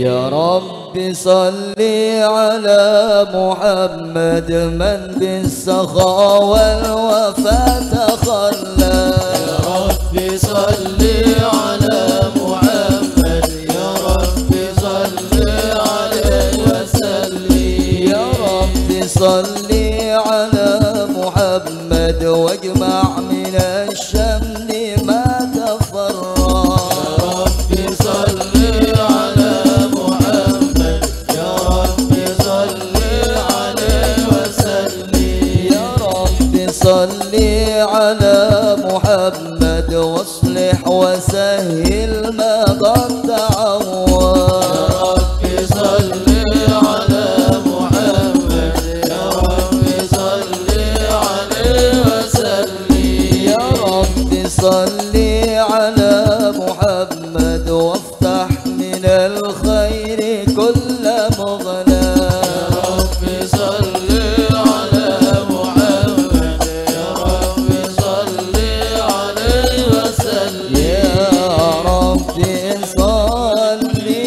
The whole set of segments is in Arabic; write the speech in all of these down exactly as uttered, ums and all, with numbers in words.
يا رب صل على محمد من بالسخاء والوفاء تخلى. يا رب صل على محمد يا رب صل عليه وسلم. يا رب صل على محمد واجمع من الشمل ما تفرق. يا رب صل على محمد يا رب صل عليه وسلم. يا رب صل على محمد واصلح وسهل ما قد تعوض. يا رب صل على محمد يا رب صل عليه وسلم. يا رب صل على محمد وافتح من الخير كل مغنى. يا رب صل على محمد يا رب صل عليه وسلم. يا رب صل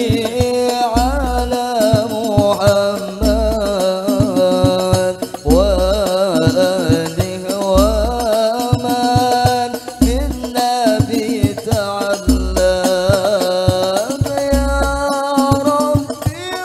على محمد وآله ومن بالنبي تعلم. يا رب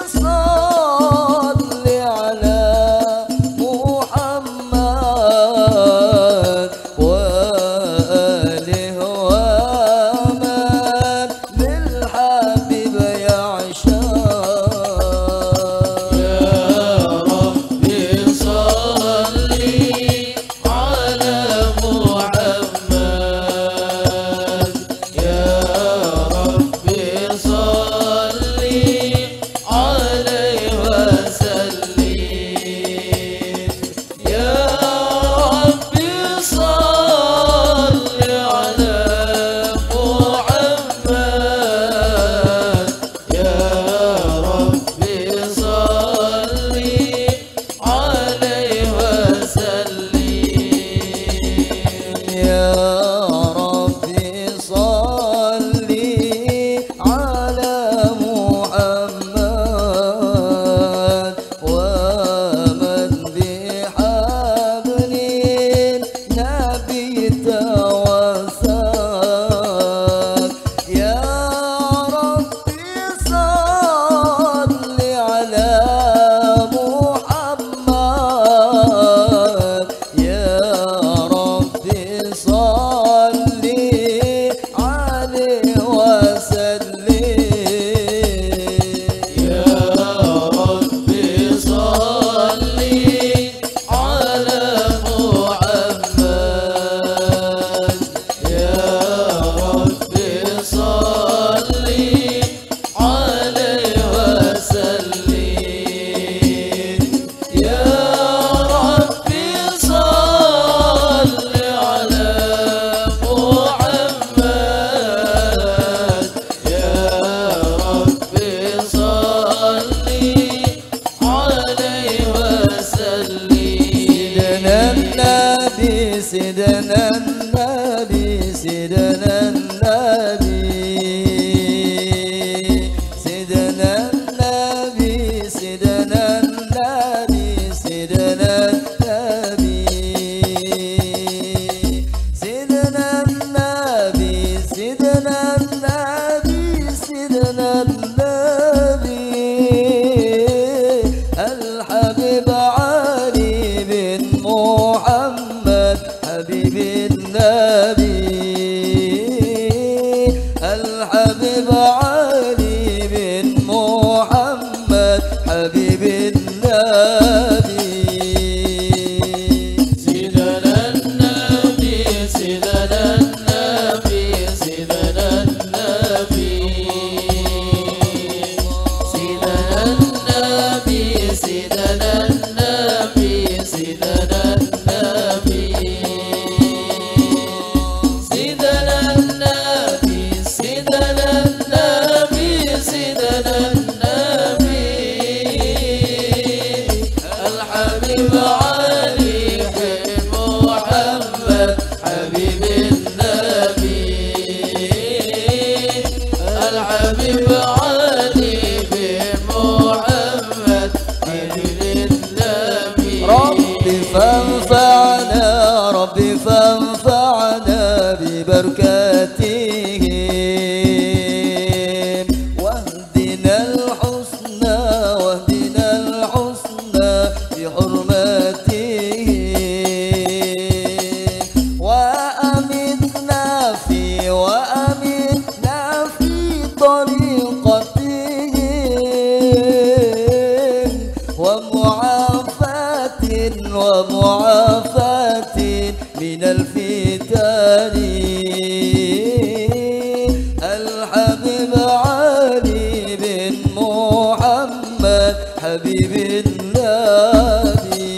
حبيب النبي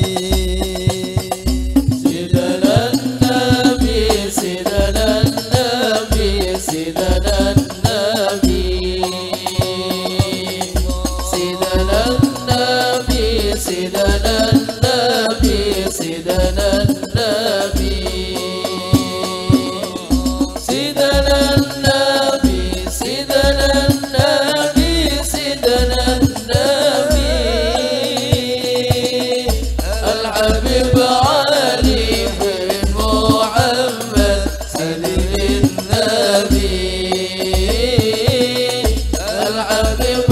سيدنا النبي سيدنا النبي سيدنا النبي سيدنا النبي سيدنا النبي سيدنا النبي سيدنا النبي سيدنا النبي سيدنا النبي الحبيب علي بن محمد سيد النبي الحبيب